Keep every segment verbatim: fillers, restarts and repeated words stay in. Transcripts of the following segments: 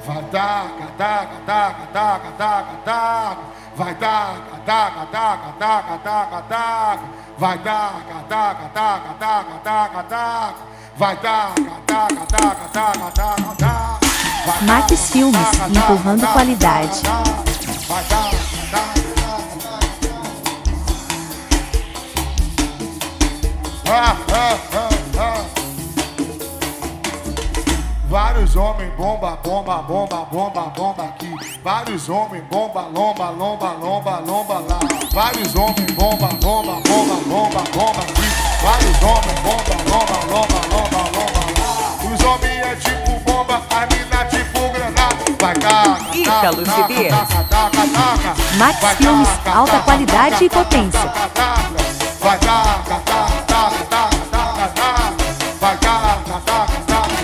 Vai taca, taca, taca, taca, taca, taca. Vai taca, taca, taca, taca, taca, taca. Vai taca, taca, taca, taca, taca, taca. Vai taca, taca, taca, taca, taca, taca. Max Filmes, empurrando qualidade. Vai taca, taca. Ah, ah, ah, ah. Vários homens bomba, bomba, bomba, bomba, bomba aqui. Vários homens bomba, lomba, lomba, lomba, lomba lá. Vários homens bomba, bomba, bomba, bomba, bomba aqui. Vários homens bomba, lomba, lomba, lomba, lomba lá. Os homens é tipo bomba, a mina tipo granada. Vai taca, Ítalo taca, C Ds. taca, taca, taca. Max Vai Filmes, taca, alta taca, qualidade taca, e potência. taca, taca. Vai taca, taca, taca, taca, taca, taca. Vai taca, taca, taca.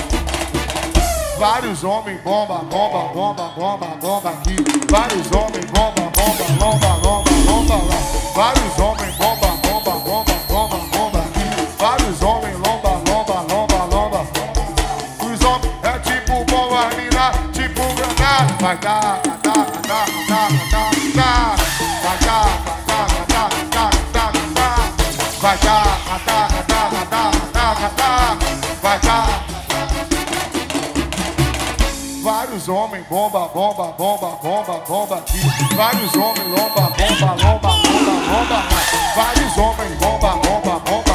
Vários homens bomba, bomba, bomba, bomba, bomba aqui. Vários homens bomba, bomba, lomba, lomba, lomba lá. Vários homens bomba, bomba, bomba, bomba, bomba aqui. Vários homens lomba, lomba, lomba, lomba. Os homens é tipo bomba, mina, tipo granada. Vai taca, taca, taca, taca, taca, taca. Vai taca, taca, taca, taca, taca, taca. Vai taca, taca, taca, taca, taca, taca. Vai taca. Vários homens bomba, bomba, bomba, bomba, bomba aqui. Vários homens lomba, bomba, lomba, lomba, lomba lá. Vários homens bomba, bomba, bomba.